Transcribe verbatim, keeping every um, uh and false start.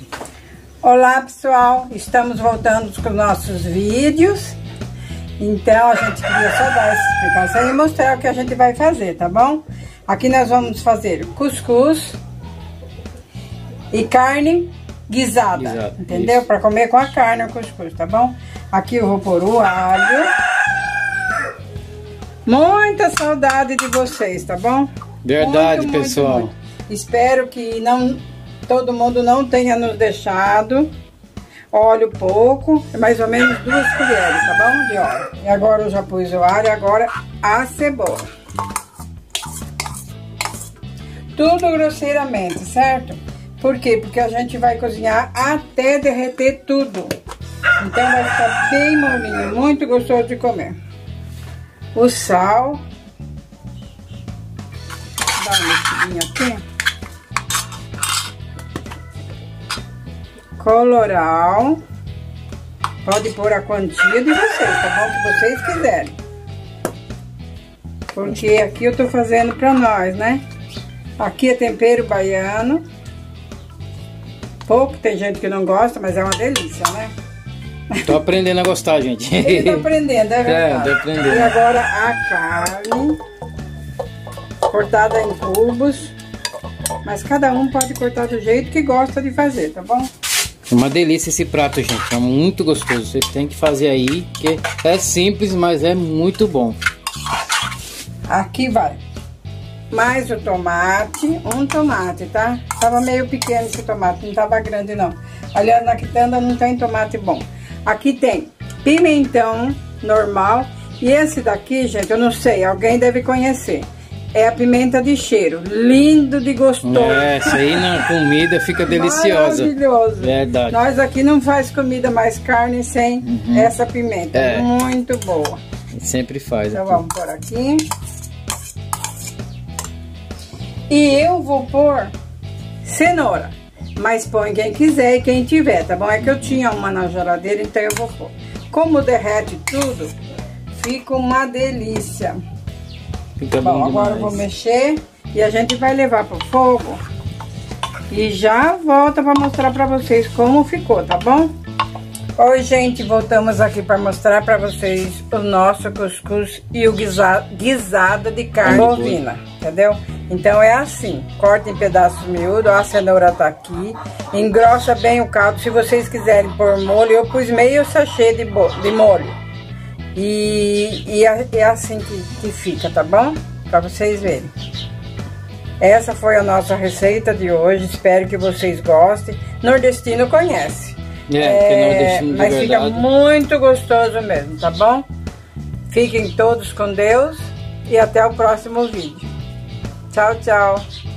Olá pessoal, estamos voltando com nossos vídeos. Então a gente queria só dar essa explicação e mostrar o que a gente vai fazer, tá bom? Aqui nós vamos fazer cuscuz e carne guisada, Guisado, entendeu? Para comer com a carne o cuscuz, tá bom? Aqui eu vou pôr o alho. Muita saudade de vocês, tá bom? Verdade, muito, pessoal. Muito, muito. Espero que não, todo mundo não tenha nos deixado. Óleo pouco, mais ou menos duas colheres, tá bom? De óleo. E agora eu já pus o alho, agora a cebola. Tudo grosseiramente, certo? Por quê? Porque a gente vai cozinhar até derreter tudo. Então vai ficar bem molinho, muito gostoso de comer. O sal. Dá uma mexidinha aqui. Coloral. Pode pôr a quantia de vocês, tá bom? Que vocês quiserem. Porque aqui eu tô fazendo pra nós, né? Aqui é tempero baiano. Pouco, tem gente que não gosta, mas é uma delícia, né? Tô aprendendo a gostar, gente. Ele tá aprendendo, é verdade. É, tô aprendendo. E agora a carne. Cortada em cubos. Mas cada um pode cortar do jeito que gosta de fazer, tá bom? Uma delícia esse prato, gente. É muito gostoso. Você tem que fazer aí, que é simples, mas é muito bom. Aqui vai mais o tomate, um tomate, tá? Tava meio pequeno esse tomate, não tava grande não. Olhando na quitanda não tem tomate bom. Aqui tem pimentão normal. E esse daqui, gente, eu não sei, alguém deve conhecer. É a pimenta de cheiro, lindo de gostoso. É, essa aí na comida fica deliciosa. Maravilhoso. Verdade. Nós aqui não faz comida mais carne sem uhum. essa pimenta, é. Muito boa. Sempre faz. Então aqui. Vamos por aqui. E eu vou pôr cenoura, mas põe quem quiser e quem tiver, tá bom? É que eu tinha uma na geladeira, então eu vou pôr. Como derrete tudo, fica uma delícia. Fica bom, bom agora eu vou mexer e a gente vai levar pro fogo e já volta para mostrar para vocês como ficou, tá bom? Oi, gente, voltamos aqui para mostrar para vocês o nosso cuscuz e o guisa, guisado de carne bovina, entendeu? Então é assim, corta em pedaços miúdos, a cenoura tá aqui, engrossa bem o caldo. Se vocês quiserem pôr molho, eu pus meio sachê de, de molho. E, e é, é assim que, que fica, tá bom? Para vocês verem. Essa foi a nossa receita de hoje, espero que vocês gostem. Nordestino conhece. É, é, mas fica muito gostoso mesmo, tá bom? Fiquem todos com Deus e até o próximo vídeo. Tchau, tchau.